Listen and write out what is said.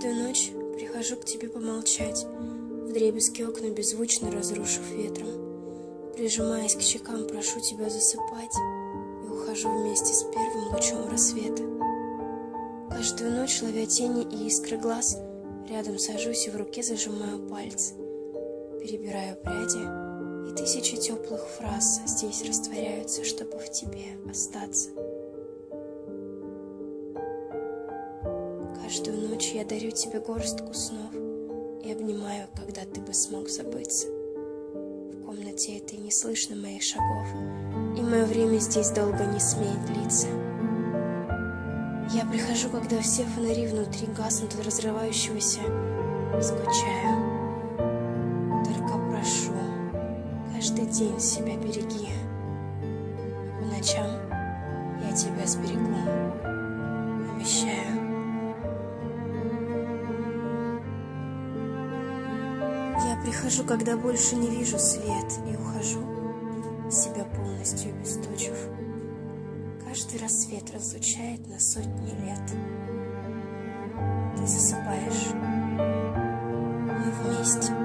Каждую ночь прихожу к тебе помолчать, вдребезги окна беззвучно разрушив ветром. Прижимаясь к щекам, прошу тебя засыпать, и ухожу вместе с первым лучом рассвета. Каждую ночь, ловя тени и искры глаз, рядом сажусь и в руке зажимаю пальцы. Перебираю пряди, и тысячи теплых фраз здесь растворяются, чтобы в тебе остаться. Каждую ночь я дарю тебе горстку снов и обнимаю, когда ты бы смог забыться. В комнате этой не слышно моих шагов, и мое время здесь долго не смеет длиться. Я прихожу, когда все фонари внутри гаснут от разрывающегося, и скучаю. Только прошу, каждый день себя береги, а по ночам я тебя сберегу, обещаю. Я прихожу, когда больше не вижу свет, и ухожу, себя полностью обесточив. Каждый рассвет разлучает на сотни лет. Ты засыпаешь, мы вместе.